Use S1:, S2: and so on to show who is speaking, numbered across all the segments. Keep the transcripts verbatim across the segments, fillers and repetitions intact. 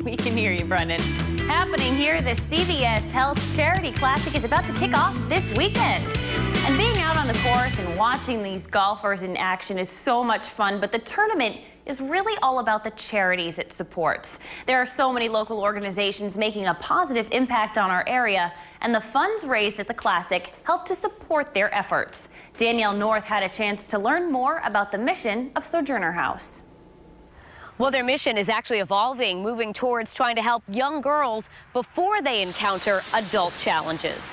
S1: We can hear you, Brendan. Happening here, the C V S Health Charity Classic is about to kick off this weekend. And being out on the course and watching these golfers in action is so much fun, but the tournament is really all about the charities it supports. There are so many local organizations making a positive impact on our area, and the funds raised at the Classic help to support their efforts. Danielle North had a chance to learn more about the mission of Sojourner House.
S2: Well, their mission is actually evolving, moving towards trying to help young girls before they encounter adult challenges.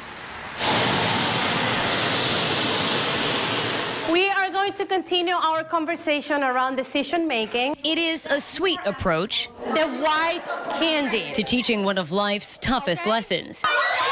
S3: We are going to continue our conversation around decision making.
S2: It is a sweet approach.
S3: The white candy.
S2: To teaching one of life's toughest okay. lessons.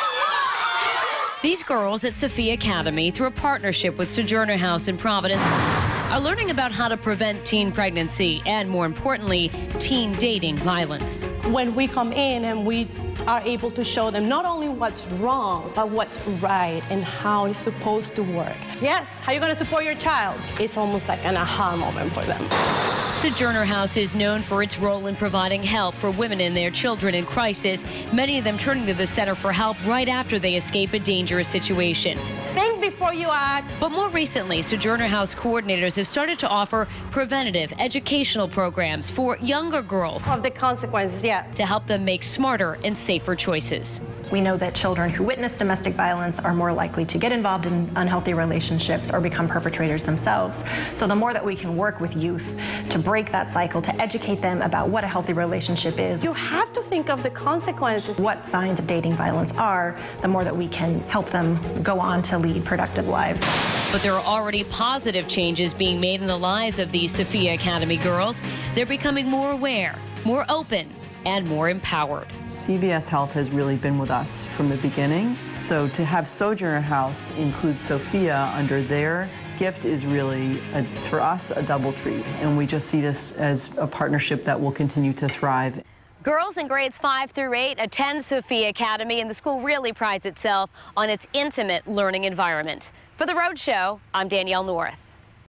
S2: These girls at Sophia Academy, through a partnership with Sojourner House in Providence, are learning about how to prevent teen pregnancy and, more importantly, teen dating violence.
S3: When we come in and we are able to show them not only what's wrong, but what's right and how it's supposed to work. Yes, how you're going to support your child. It's almost like an aha moment for them.
S2: Sojourner House is known for its role in providing help for women and their children in crisis, many of them turning to the center for help right after they escape a dangerous situation.
S3: Think before you act.
S2: But more recently, Sojourner House coordinators have started to offer preventative educational programs for younger girls.
S3: Of the consequences, yeah.
S2: To help them make smarter and safer choices.
S4: We know that children who witness domestic violence are more likely to get involved in unhealthy relationships or become perpetrators themselves. So the more that we can work with youth to break that cycle, to educate them about what a healthy relationship is.
S3: You have to think of the consequences.
S4: What signs of dating violence are, the more that we can help them go on to lead productive lives.
S2: But there are already positive changes being made in the lives of these Sophia Academy girls. They're becoming more aware, more open, and more empowered.
S5: C V S Health has really been with us from the beginning. So to have Sojourner House include Sophia under their gift is really, a, for us, a double treat. And we just see this as a partnership that will continue to thrive.
S2: Girls in grades five through eight attend Sophia Academy, and the school really prides itself on its intimate learning environment. For the Rhode Show, I'm Danielle North.